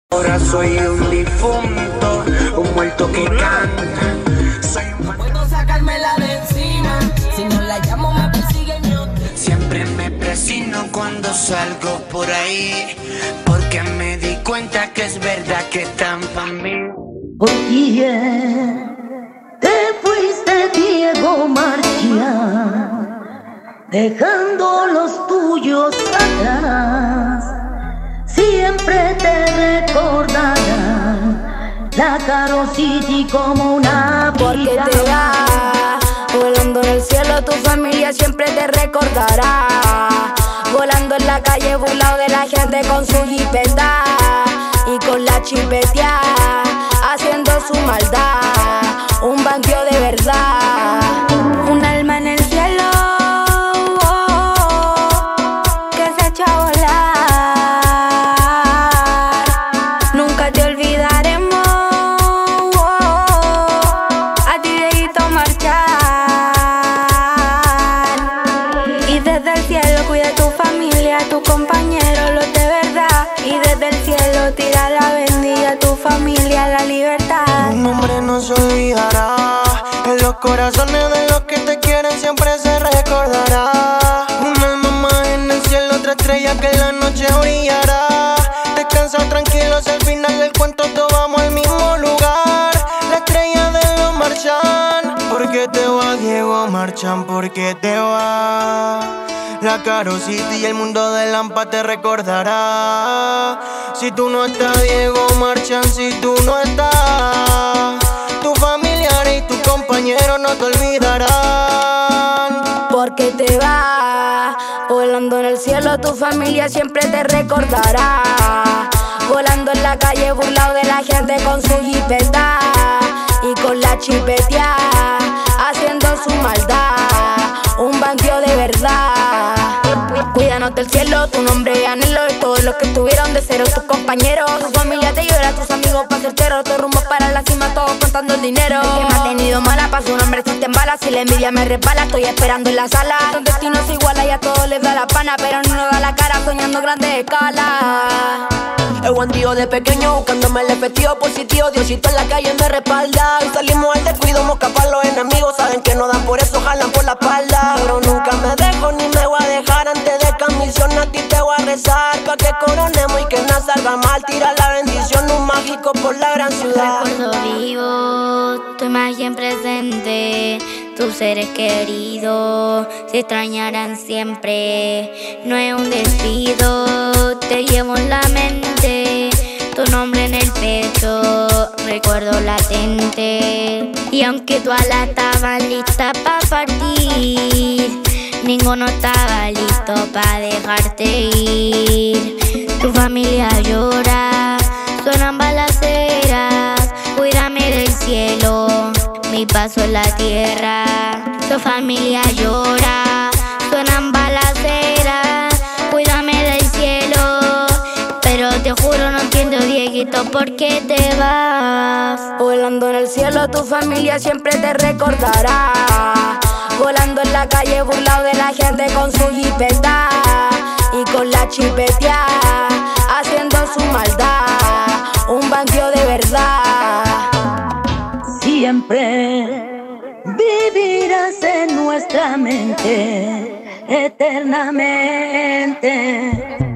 Ahora soy un difunto, un muerto que canta. No puedo sacármela de encima, si no la llamo me persiguen yo. Siempre me presino cuando salgo por ahí, porque me di cuenta que es verdad que están pa' mí. Oye, te fuiste, Diego Marchán, dejando los tuyos atrás. Siempre te recordarán la Caro City como una porque vida. Te vas volando en el cielo, tu familia siempre te recordará. Volando en la calle burlado de la gente con su jipeta y con la chipetea, haciendo su maldad, un bandido de verdad. Un alma en el cielo que se echa a volar. Nunca te olvidaremos a ti, Dieguito Marchán. Y desde el cielo cuida a tu familia, a tu compañero, los de verdad. Y desde el cielo tira la bendiga a tu familia, la libertad. Tu nombre no se olvidará, en los corazones de los que te quieren siempre se recordará. Un alma más en el cielo, otra estrella que en la noche brillará. Descansa tranquilo, hacia el final del cuento todos vamos al mismo lugar. La estrella de los Marchán. ¿Por qué te vas, Diego Marchán? ¿Por qué te vas? La Caro City y el mundo de Lampa te recordará. Si tú no estás, Diego Marchán, si tú no estás, tu familiar y tu compañero no te olvidarán. Porque te vas volando en el cielo, tu familia siempre te recordará. Volando en la calle burlado de la gente con su jipeta y con la chipetea, haciendo su maldad, un bandido de verdad. Cuídanos del cielo, tu nombre anhelo de todos los que estuvieron de cero, tus compañeros. Tu familia te llora, tus amigos pa' certeros, tu rumbo para la cima, todos contando el dinero. El que me ha tenido mala, pa' su nombre existen balas. Si la envidia me resbala, estoy esperando en la sala. Son destinos iguales y a todos les da la pana, pero no nos da la cara soñando grandes escalas. El bandido de pequeño buscándome el efectivo positivo. Diosito en la calle me respalda. Y salimos al descuido, mosca pa' los enemigos. Saben que no dan por eso, jalan por la espalda. Pero nunca me dejo ni me voy a dejar. Antes de camisión a ti te voy a rezar, pa' que coronemos y que nada salga mal. Tira la bendición, un mágico por la gran ciudad. Recuerdo vivo, tu imagen presente, tus seres queridos se extrañarán siempre. No es un despido, te llevo en la mente, tu nombre en el pecho, recuerdo latente. Y aunque todas estaban listas pa' partir, ninguno estaba listo pa' dejarte ir. Tu familia llora, suenan balaceras, cuídame del cielo, mi paso en la tierra. Tu familia llora, suenan balaceras, cuídame del cielo. Pero te juro no entiendo, Dieguito, por qué te vas. Volando en el cielo, tu familia siempre te recordará. Volando en la calle burlado de la gente con su jipeta y con la chipetea, haciendo su maldad, un bandido de verdad. Siempre vivirás en nuestra mente eternamente.